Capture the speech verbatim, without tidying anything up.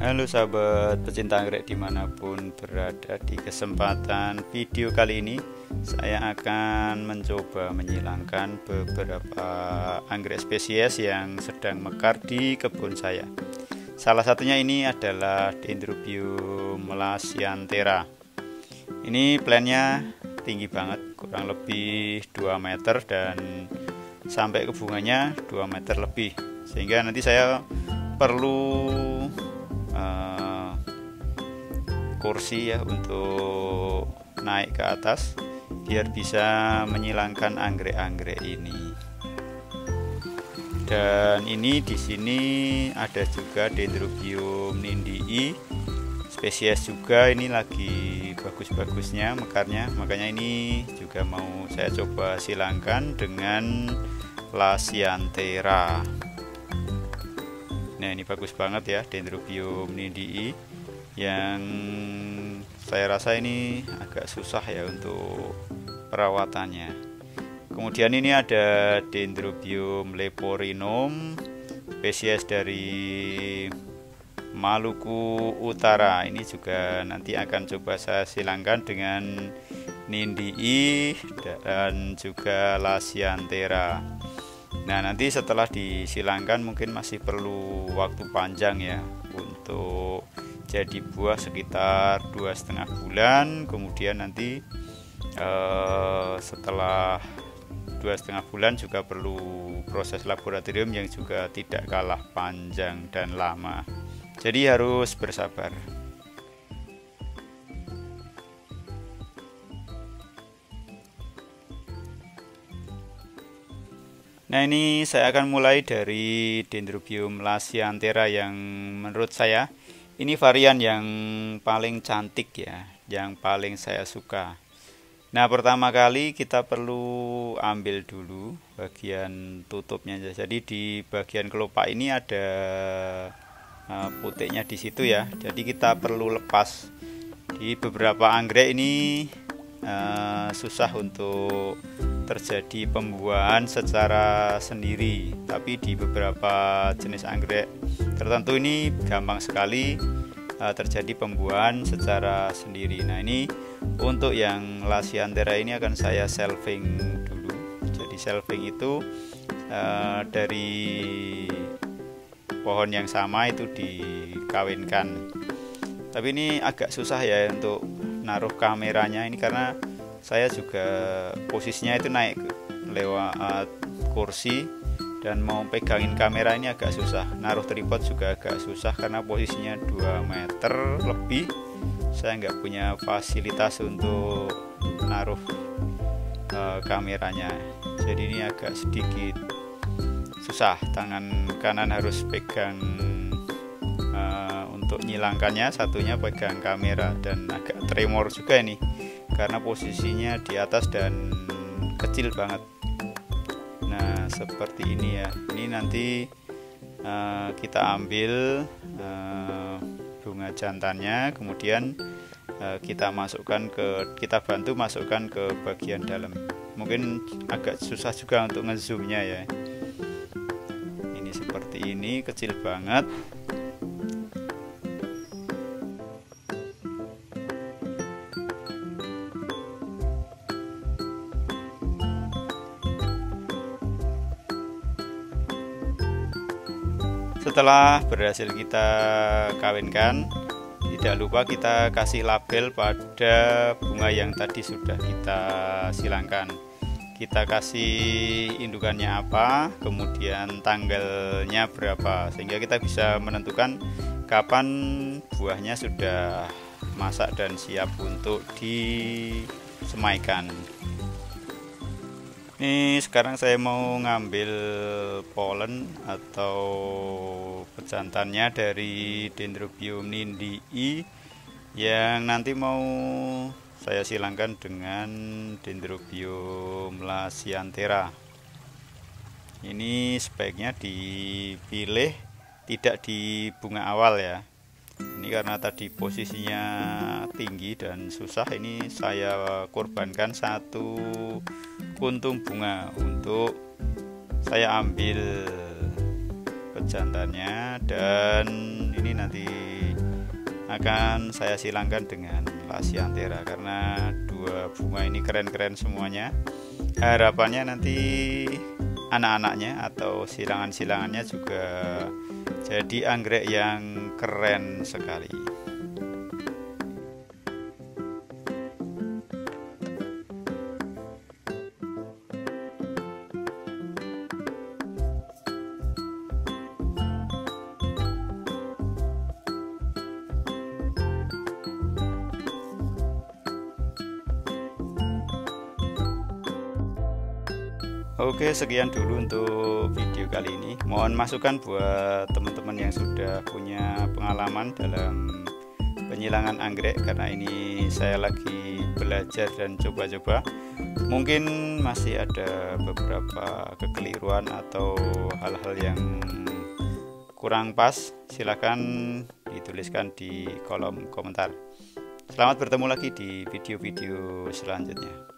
Halo sahabat pecinta anggrek dimanapun berada. Di kesempatan video kali ini saya akan mencoba menyilangkan beberapa anggrek spesies yang sedang mekar di kebun saya. Salah satunya ini adalah Dendrobium lasianthera. Ini plannya tinggi banget, kurang lebih dua meter dan sampai ke bunganya dua meter lebih, sehingga nanti saya perlu Uh, kursi ya untuk naik ke atas biar bisa menyilangkan anggrek-anggrek ini. Dan ini di sini ada juga Dendrobium nindii, spesies juga ini lagi bagus-bagusnya mekarnya, makanya ini juga mau saya coba silangkan dengan lasianthera. Nah, ini bagus banget ya Dendrobium nindii, yang saya rasa ini agak susah ya untuk perawatannya. Kemudian ini ada Dendrobium leporinum, spesies dari Maluku Utara. Ini juga nanti akan coba saya silangkan dengan nindii dan juga lasianthera. Nah, nanti setelah disilangkan mungkin masih perlu waktu panjang ya untuk jadi buah, sekitar dua setengah bulan. Kemudian nanti eh, setelah dua setengah bulan juga perlu proses laboratorium yang juga tidak kalah panjang dan lama. Jadi harus bersabar. Nah, ini saya akan mulai dari Dendrobium lasianthera yang menurut saya ini varian yang paling cantik ya, yang paling saya suka. Nah, pertama kali kita perlu ambil dulu bagian tutupnya. Jadi di bagian kelopak ini ada uh, putiknya di situ ya. Jadi kita perlu lepas. Di beberapa anggrek ini uh, susah untuk terjadi pembuahan secara sendiri, tapi di beberapa jenis anggrek tertentu ini gampang sekali uh, terjadi pembuahan secara sendiri. Nah, ini untuk yang lasianthera ini akan saya shelving dulu. Jadi shelving itu uh, dari pohon yang sama itu dikawinkan. Tapi ini agak susah ya untuk naruh kameranya ini, karena saya juga posisinya itu naik lewat kursi dan mau pegangin kamera ini agak susah. Naruh tripod juga agak susah karena posisinya dua meter lebih. Saya nggak punya fasilitas untuk naruh uh, kameranya. Jadi ini agak sedikit susah. Tangan kanan harus pegang uh, untuk nyilangkannya, satunya pegang kamera, dan agak tremor juga ini karena posisinya di atas dan kecil banget. Nah, seperti ini ya. Ini nanti uh, kita ambil uh, bunga jantannya, kemudian uh, kita masukkan ke kita bantu masukkan ke bagian dalam. Mungkin agak susah juga untuk ngezoomnya ya. Ini seperti ini, kecil banget. Setelah berhasil kita kawinkan, tidak lupa kita kasih label pada bunga yang tadi sudah kita silangkan. Kita kasih indukannya apa, kemudian tanggalnya berapa, sehingga kita bisa menentukan kapan buahnya sudah masak dan siap untuk disemaikan. Ini sekarang saya mau ngambil polen atau pejantannya dari Dendrobium nindii yang nanti mau saya silangkan dengan Dendrobium lasianthera. Ini sebaiknya dipilih tidak di bunga awal ya. Ini karena tadi posisinya tinggi dan susah, ini saya korbankan satu kuntung bunga untuk saya ambil pejantannya, dan ini nanti akan saya silangkan dengan Lasianthera karena dua bunga ini keren-keren semuanya. Harapannya nanti anak-anaknya atau silangan-silangannya juga jadi anggrek yang keren sekali. Oke, sekian dulu untuk video kali ini. Mohon masukan buat teman-teman yang sudah punya pengalaman dalam penyilangan anggrek, karena ini saya lagi belajar dan coba-coba. Mungkin masih ada beberapa kekeliruan atau hal-hal yang kurang pas. Silakan dituliskan di kolom komentar. Selamat bertemu lagi di video-video selanjutnya.